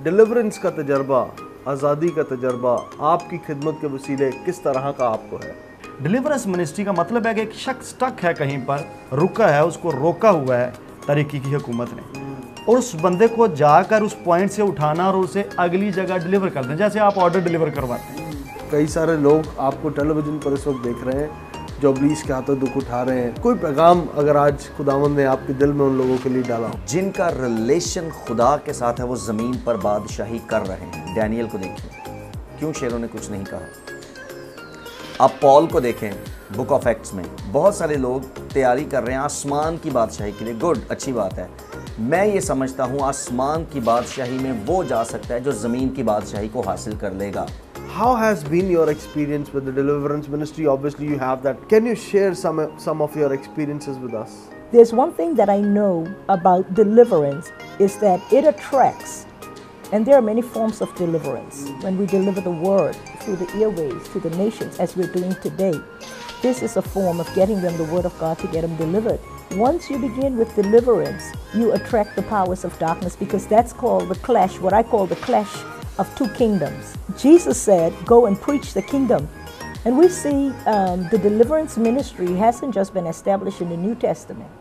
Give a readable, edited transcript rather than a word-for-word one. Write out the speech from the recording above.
Deliverance کا تجربہ، آزادی کا تجربہ آپ کی خدمت کے وسیلے کس طرح کا آپ کو ہے؟ ڈیلیورنس منسٹری کا مطلب ہے کہ ایک شخص سٹک ہے کہیں پر، رکا ہے، اس کو روکا ہوا ہے طریقے کی حکومت نے، اور اس بندے کو جا کر اس پوائنٹ سے اٹھانا اور اسے اگلی جگہ ڈیلیور کر دیں، جیسے آپ آرڈر ڈیلیور کرواتے ہیں۔ کئی سارے لوگ آپ کو ٹیلی ویژن پر اس وقت دیکھ رہے ہیں جو ابلیس کے ہاتھوں دکھ اٹھا رہے ہیں، کوئی پیغام اگر آج خداوند نے آپ کے دل میں ان لوگوں کے لیے ڈالا ہو؟ جن کا ریلیشن خدا کے ساتھ ہے وہ زمین پر بادشاہی کر رہے ہیں۔ ڈینیل کو دیکھیں، کیوں شیروں نے کچھ نہیں کہا؟ آپ پال کو دیکھیں بک آف ایکٹس میں، بہت سارے لوگ تیاری کر رہے ہیں آسمان کی بادشاہی کے لیے۔ گڈ، اچھی بات ہے۔ میں یہ سمجھتا ہوں آسمان کی بادشاہی میں وہ جا سکتا ہے جو زمین کی بادشاہی کو حاصل کر لے گا۔ How has been your experience with the deliverance ministry? Obviously you have that. Can you share some of your experiences with us? There's one thing that I know about deliverance is that it attracts, and there are many forms of deliverance. When we deliver the word through the airways to the nations as we're doing today, this is a form of getting them the word of God to get them delivered. Once you begin with deliverance, you attract the powers of darkness, because that's called the clash, what I call the clash of two kingdoms. Jesus said, go and preach the kingdom. And we see the deliverance ministry hasn't just been established in the New Testament.